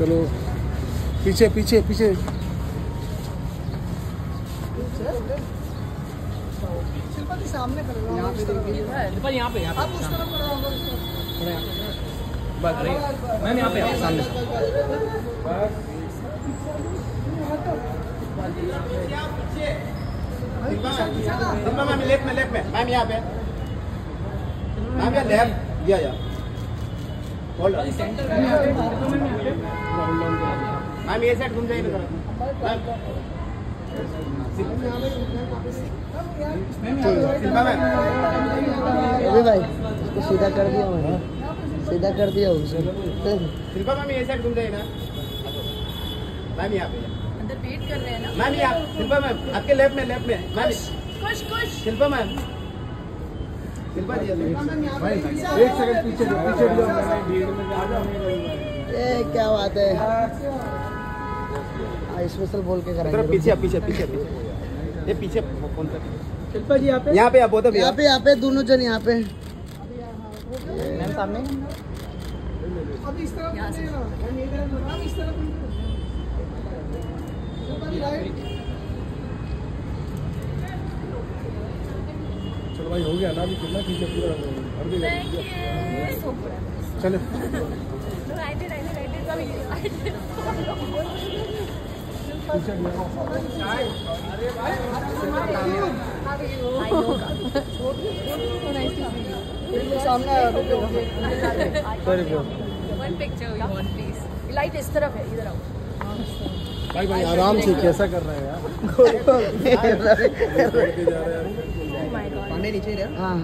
चलो पीछे पीछे पीछे। सामने कर लो, यहाँ पे देखिए, यहाँ पे आप उस तरफ कर रहा बस मैम यहाँ पे सामने मैम लेफ्ट में मैम यहाँ पे मैम यहाँ लेफ्ट या होल्ड मैम ये साइड घूम जाइए अभी भाई उसको सीधा कर दिया मैंने, सीधा कर दिया उसे। शिल्पा मैम ये साइड घूम जाइए ना मैम यहाँ पे अंदर वेट कर रहे हैं ना मैम ये शिल्पा मैम आपके लेफ्ट में मैम खुश शिल्पा मैम शिल्पा जी भाई एक सेकंड पीछे पीछे ये क्या बात है, स्पेशल बोल के करेंगे। पीछे पीछे पीछे ये पीछे कौन सा शिल्पा जी यहाँ पे आप बोथ यहाँ पे दोनों जन यहाँ पे मैम सामने अब इस तरफ इस तरफ चलो भाई हो गया ना, अभी कितना पीछे पूरा चले सामने लाइट इस तरफ है, इधर आओ। भाई भाई आराम से कैसा कर रहे हैं यार। पानी नीचे रहा। हाँ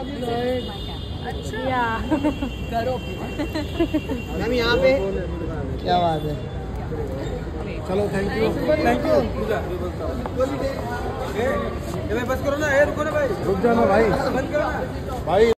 अच्छा करो मैम यहाँ पे क्या बात है। चलो थैंक यू बस करो ना, रुको ना भाई, रुक जाना भाई बंद करो ना भाई।